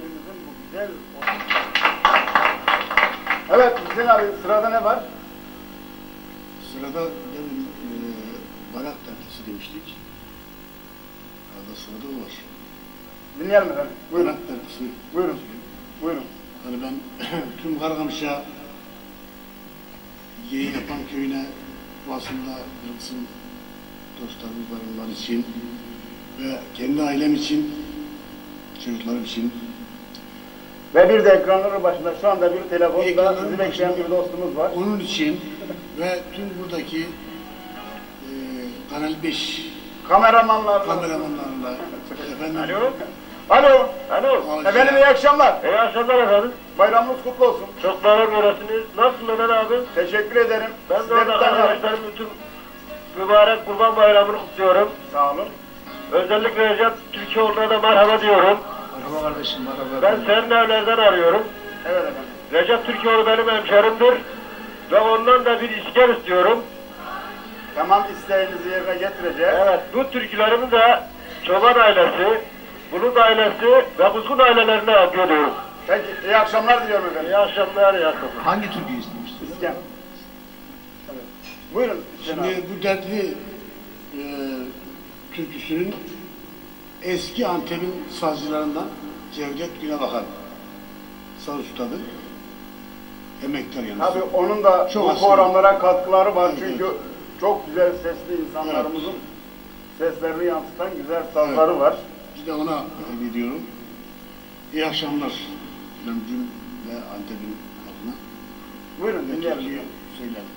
şehrimizin bu güzel... Evet Hüseyin abi, sırada ne var? Sırada demin barak tartısı demiştik. Arada sırada o var. Dinleyelim efendim. Buyurun. Barak tartısı. Buyurun. Buyurun. Hani ben tüm Kargamış'a yayın yapan köyüne basında kırmızın dostlarımız var, onlar için ve kendi ailem için, çocuklarım için. Ve bir de ekranların başında şu anda bir telefonda sizi bekleyen bir dostumuz var. Onun için ve tüm buradaki Kanal 5 kameramanlarla. Efendim. Alo. Alo. Alo. Efendim iyi akşamlar. İyi akşamlar efendim. Bayramınız kutlu olsun. Çok bayram görürsünüz. Nasılsın Ömer abi? Teşekkür ederim. Ben de orada arkadaşlarım bütün mübarek Kurban Bayramı'nı kutluyorum. Sağ olun. Özellikle Recep Türkoğlu'na da merhaba diyorum. Merhaba kardeşim, merhaba. Ben Serin Evler'den arıyorum. Evet efendim. Recep Türkoğlu benim hemşerimdir. Ve ondan da bir isker istiyorum. Tamam, isteğinizi yerine getireceğiz. Evet, bu türkülerimi de Çoban ailesi, Bulut ailesi ve Kuzgun ailelerine yapıyorum. Peki, iyi akşamlar diliyorum efendim. İyi akşamlar, iyi akşamlar. Hangi türküyü istemiştiniz? İskem. Evet. Buyurun. Şimdi bu dertli türküsünün eski Antep'in sazcılarından Cevdet Günebakan saz ustadır. Emektar yalnız. Tabii onun da çok bu programlara katkıları var, evet, çünkü çok güzel sesli insanlarımızın seslerini yansıtan güzel sazları var. Biz de ona ediyorum. İyi akşamlar Lemcüm ve Antep'in adına. Buyurun dinleyelim. Türküyü söyleyelim.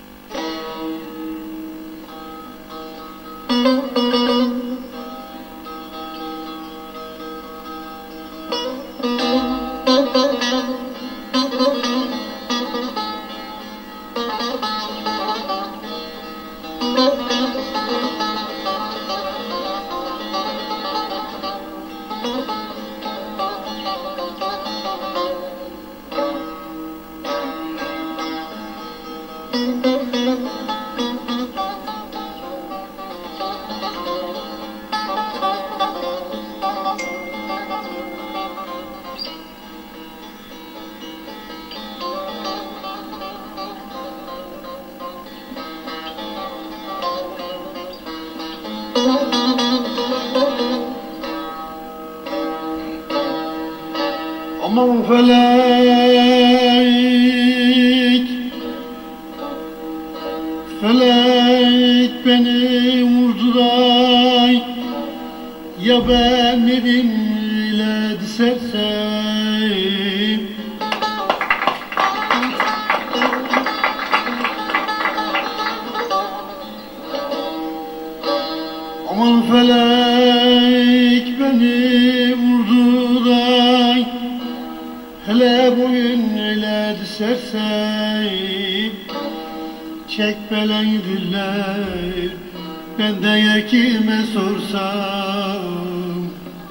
Aman felek, felek beni vurdu da ya ben elimle disersem. Aman felek beni vurdu da hele boyun ile disersem, çek belayı diller, ben de kime sorsam.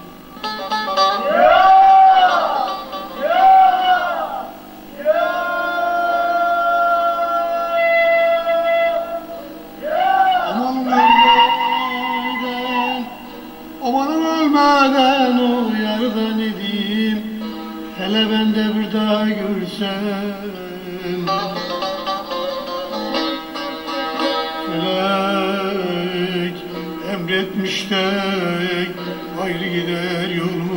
Amanım ölmeden o yardan edeyim, hele ben de bir daha görsem. Felek emretmiş de ayrı gider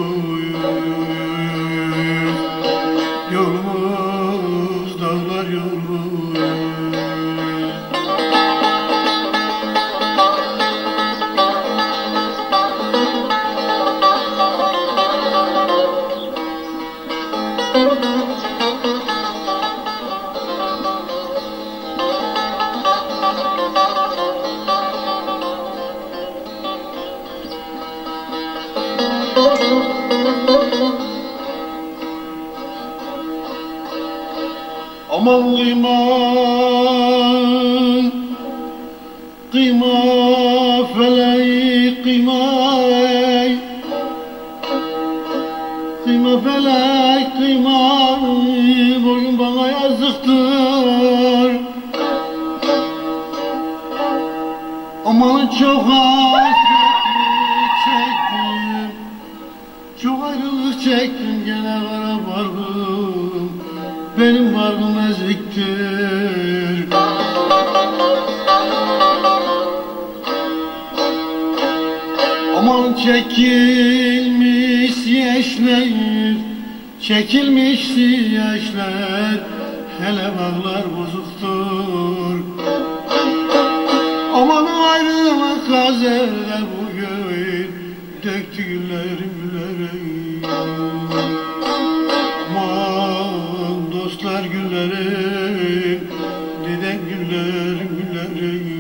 yolumuz, yolumuz dağlar yolumuz. Aman kıyma, kıyma felek kıyma, kıyma felek kıyma, boyun bana yazıktır. Aman çok hasret çektim, çok ayrılık çektim. ne kara barbım, benim barbım eziktir. Aman çekilmiş yaşlar, çekilmiş yaşlar, hele bağlar bozuktur. Aman ayrılık kazerde bugün döktü güllerim güllerim. Aman dostlar güllerim, deden güllerim güllerim.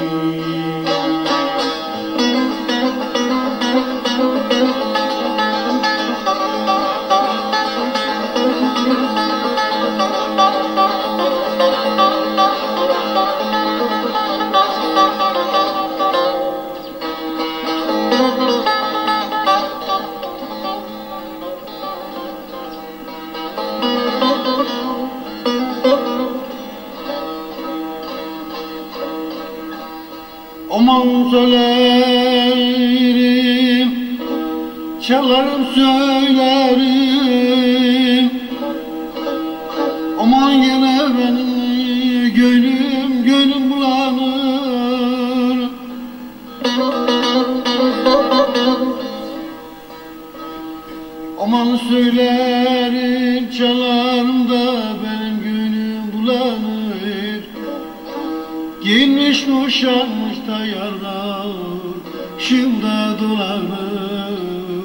Aman söylerim, çalarım söylerim. Aman gene benim gönlüm bulanır. Aman söylerim, çalarım da benim gönlüm bulanır. Giyinmiş kuşanmış da yarlar, şımda dolanır.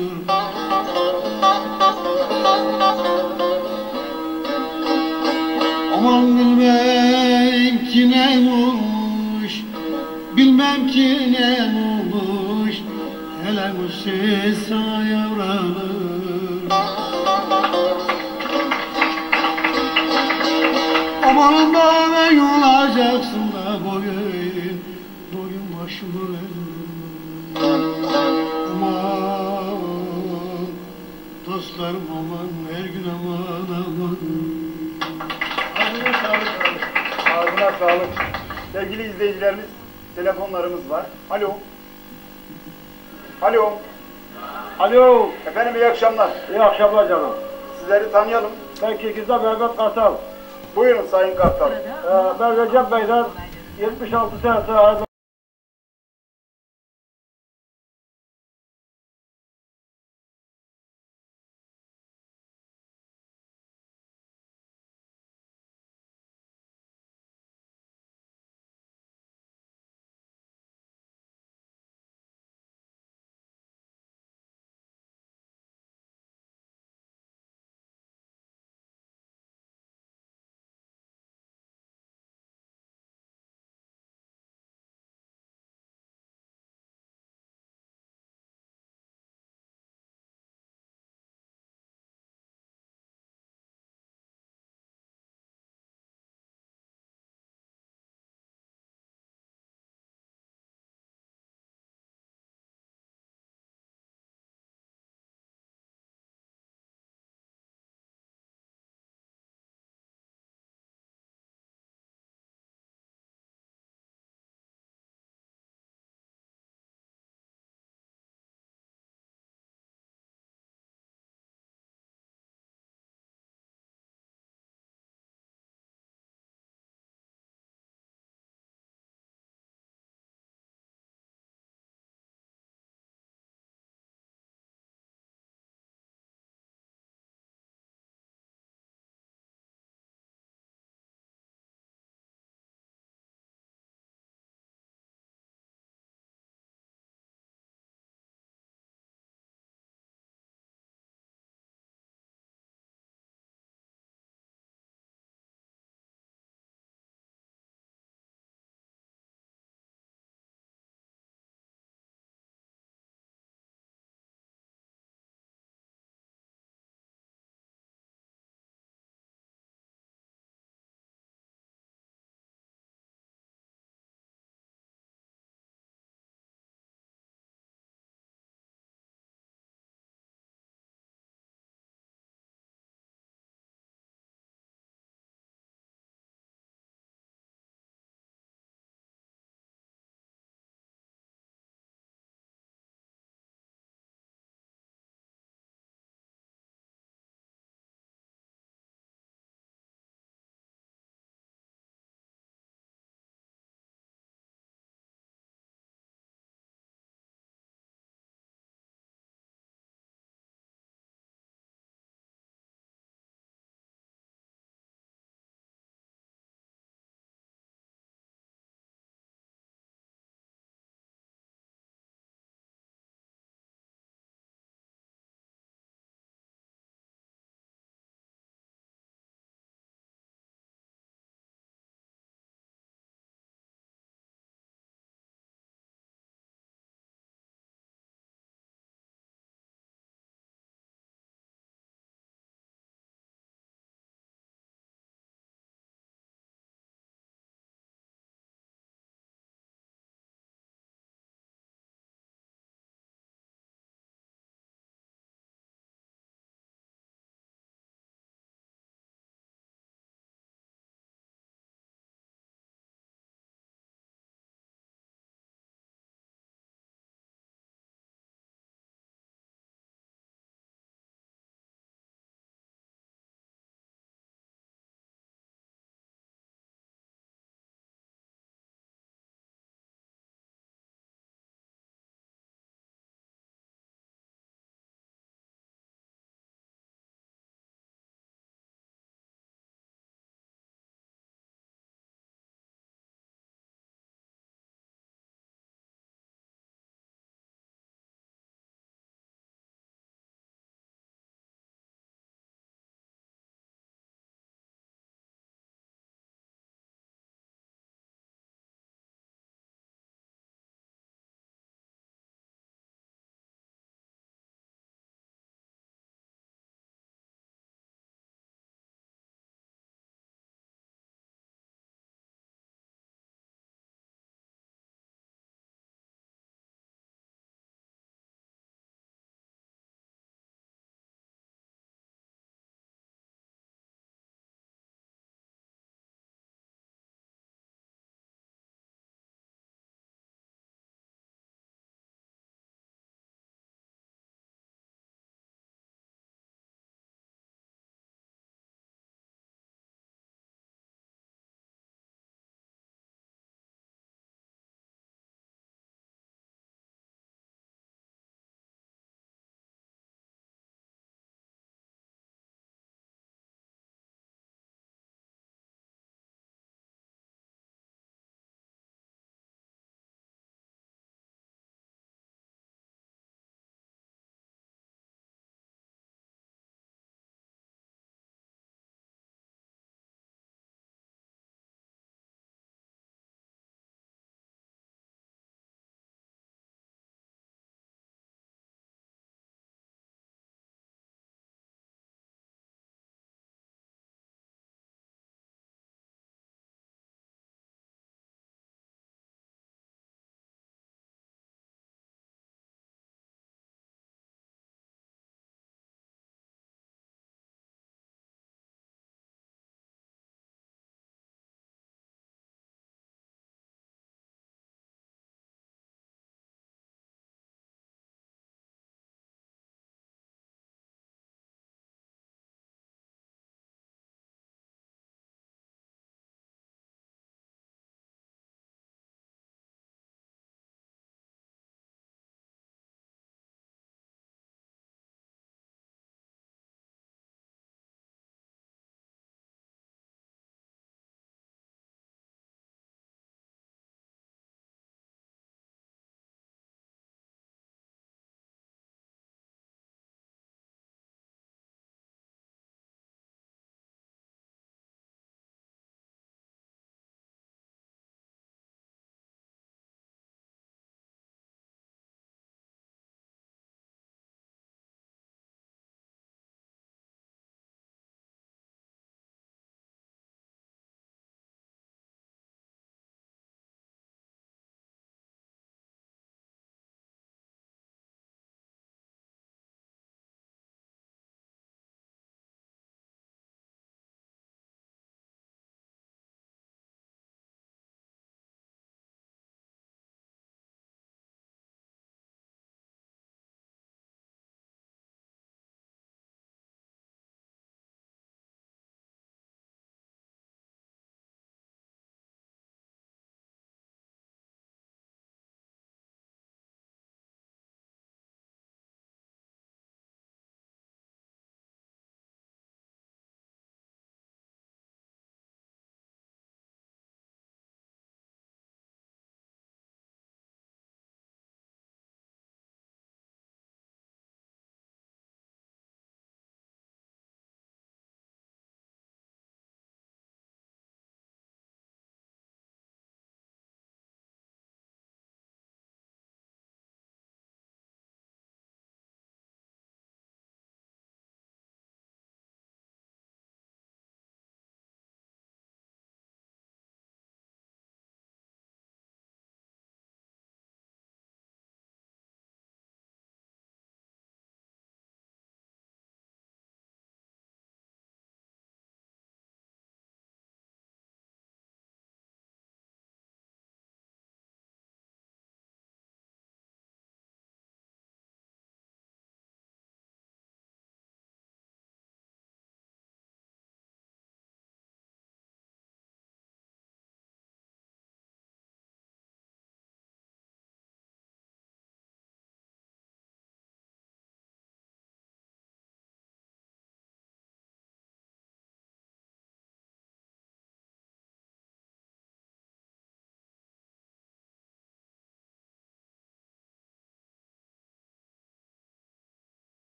Aman bilmem ki ne olmuş, bilmem ki ne olmuş, hele bu ses sana yavranır. Aman da ben olacaksın da boyun başımı. Aman dostlarım aman, her gün aman aman. Ağzına sağlık. Ağzına sağlık. Sevgili izleyicilerimiz, telefonlarımız var. Alo. Alo. Alo, Efendim iyi akşamlar. iyi akşamlar canım. Sizleri tanıyalım. Ben Kekiz'de Mehmet Kartal. Buyurun Sayın Kartal. Ben Recep Bey'den 76 senesi